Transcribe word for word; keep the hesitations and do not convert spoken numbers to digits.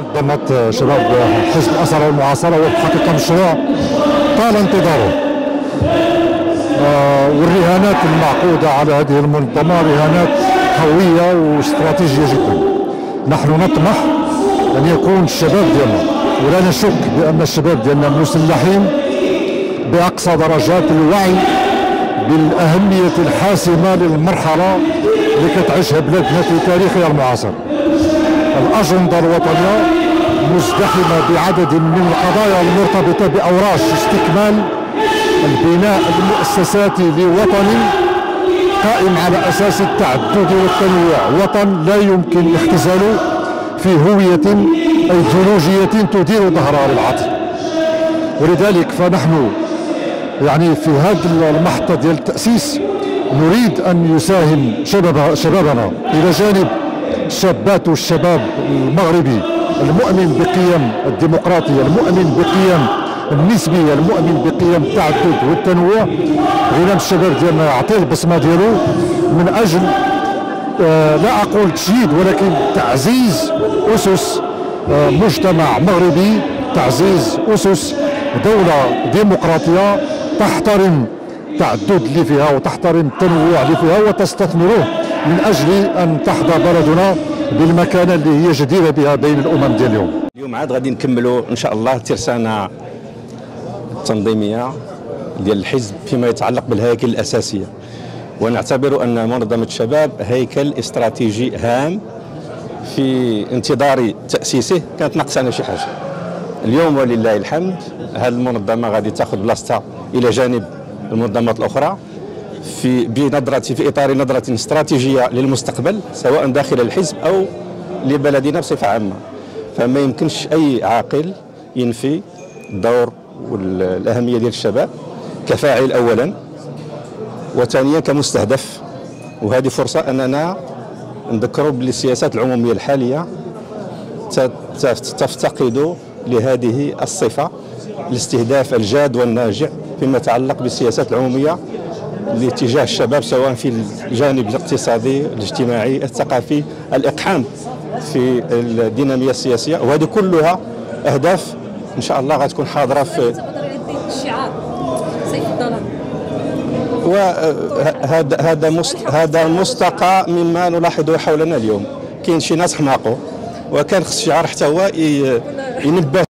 منظمة شباب حزب الأسرة والمعاصرة هو الحقيقة مشروع طال انتظاره، آه والرهانات المعقودة على هذه المنظمة رهانات قوية واستراتيجية جدا. نحن نطمح أن يكون الشباب ديالنا، ولا نشك بأن الشباب ديالنا مسلحين بأقصى درجات الوعي بالأهمية الحاسمة للمرحلة اللي كتعيشها بلادنا في تاريخها المعاصر. الأجندة الوطنية مزدحمة بعدد من القضايا المرتبطة بأوراش استكمال البناء المؤسساتي لوطن قائم على أساس التعدد والتنوع، وطن لا يمكن اختزاله في هوية أيديولوجية تدير ظهرها للعطف. ولذلك فنحن يعني في هذه المحطة ديال التأسيس نريد أن يساهم شباب شبابنا إلى جانب الشابات والشباب المغربي المؤمن بقيم الديمقراطية، المؤمن بقيم النسبية، المؤمن بقيم التعدد والتنوع. غير الشباب ديالنا يعطي البصمة ديالو من أجل آه لا أقول تشييد ولكن تعزيز أسس آه مجتمع مغربي، تعزيز أسس دولة ديمقراطية تحترم التعدد اللي فيها وتحترم التنوع اللي فيها وتستثمره من أجل أن تحظى بلدنا بالمكانة اللي هي جديرة بها بين الأمم ديال اليوم. اليوم عاد غادي نكملوا إن شاء الله الترسانة التنظيمية ديال الحزب فيما يتعلق بالهياكل الأساسية، ونعتبر أن منظمة الشباب هيكل استراتيجي هام في انتظار تأسيسه. كانت ناقصنا شي حاجة اليوم ولله الحمد. هذه المنظمة غادي تاخذ بلاصتها إلى جانب المنظمات الأخرى في بنظرة في إطار نظرة استراتيجية للمستقبل سواء داخل الحزب أو لبلدنا بصفة عامة. فما يمكنش أي عاقل ينفي الدور والأهمية ديال الشباب كفاعل أولا، وثانيا كمستهدف. وهذه فرصة أننا نذكروا بالسياسات العمومية الحالية تفتقد لهذه الصفة، الاستهداف الجاد والناجع فيما يتعلق بالسياسات العمومية لاتجاه الشباب سواء في الجانب الاقتصادي، الاجتماعي، الثقافي، الإقحام في الدينامية السياسية. وهذه كلها أهداف إن شاء الله غتكون حاضرة في الشعار سيف الظلام. وهذا هذا هذا مستقى مما نلاحظه حولنا اليوم. كاين شي ناس حماقوا، وكان خص الشعار حتى هو ينبه